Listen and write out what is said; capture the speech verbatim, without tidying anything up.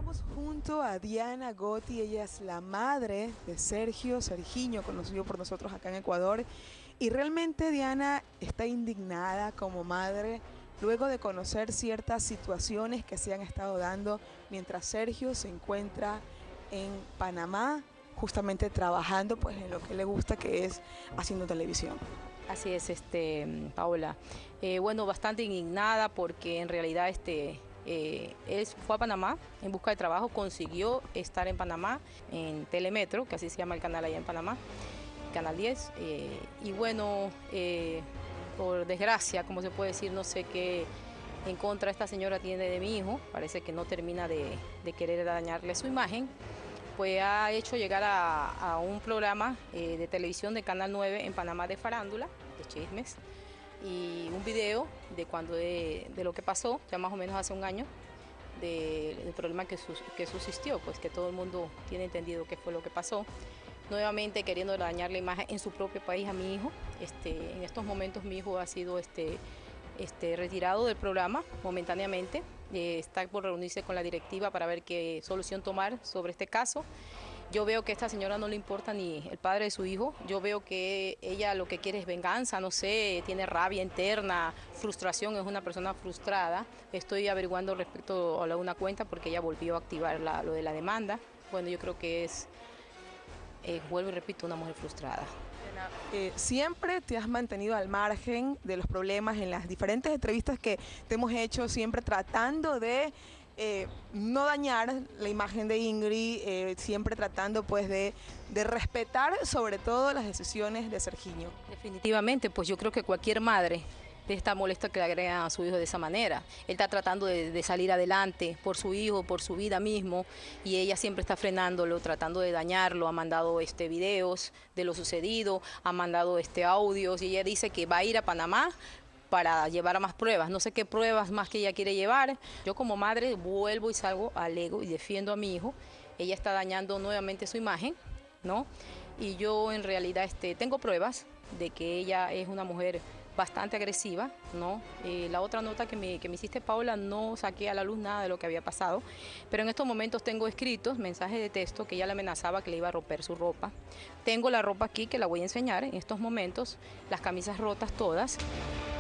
Estamos junto a Diana Gotti, ella es la madre de Sergio Sergiño, conocido por nosotros acá en Ecuador. Y realmente Diana está indignada como madre luego de conocer ciertas situaciones que se han estado dando mientras Sergio se encuentra en Panamá, justamente trabajando pues en lo que le gusta, que es haciendo televisión. Así es, este, Paola. Eh, bueno, bastante indignada porque en realidad este, eh, él fue a Panamá en busca de trabajo, consiguió estar en Panamá, en Telemetro, que así se llama el canal allá en Panamá, Canal diez. Eh, y bueno, eh, por desgracia, como se puede decir, no sé qué en contra esta señora tiene de mi hijo, parece que no termina de, de querer dañarle su imagen. Pues ha hecho llegar a, a un programa eh, de televisión de Canal nueve en Panamá de farándula, de chismes, y un video de, cuando de, de lo que pasó, ya más o menos hace un año, de, del problema que, sus, que subsistió, pues que todo el mundo tiene entendido qué fue lo que pasó. Nuevamente queriendo dañar la imagen en su propio país a mi hijo. Este, en estos momentos mi hijo ha sido este, este, retirado del programa momentáneamente. Eh, está por reunirse con la directiva para ver qué solución tomar sobre este caso. Yo veo que a esta señora no le importa ni el padre de su hijo. Yo veo que ella lo que quiere es venganza, no sé, tiene rabia interna, frustración, es una persona frustrada. Estoy averiguando respecto a una cuenta porque ella volvió a activar la, lo de la demanda. Bueno, yo creo que es, eh, vuelvo y repito, una mujer frustrada. Eh, siempre te has mantenido al margen de los problemas en las diferentes entrevistas que te hemos hecho, siempre tratando de eh, no dañar la imagen de Ingrid, eh, siempre tratando pues de, de respetar sobre todo las decisiones de Sergiño. Definitivamente, pues yo creo que cualquier madre está molesta que le agreguen a su hijo de esa manera. Él está tratando de, de salir adelante por su hijo, por su vida mismo, y ella siempre está frenándolo, tratando de dañarlo. Ha mandado este, videos de lo sucedido, ha mandado este, audios, y ella dice que va a ir a Panamá para llevar a más pruebas. No sé qué pruebas más que ella quiere llevar. Yo como madre vuelvo y salgo, alego y defiendo a mi hijo. Ella está dañando nuevamente su imagen, ¿no? Y yo en realidad este, tengo pruebas de que ella es una mujer bastante agresiva, ¿no? Eh, la otra nota que me, que me hiciste, Paula, no saqué a la luz nada de lo que había pasado, pero en estos momentos tengo escritos mensajes de texto que ella le amenazaba que le iba a romper su ropa. Tengo la ropa aquí que la voy a enseñar en estos momentos, las camisas rotas todas.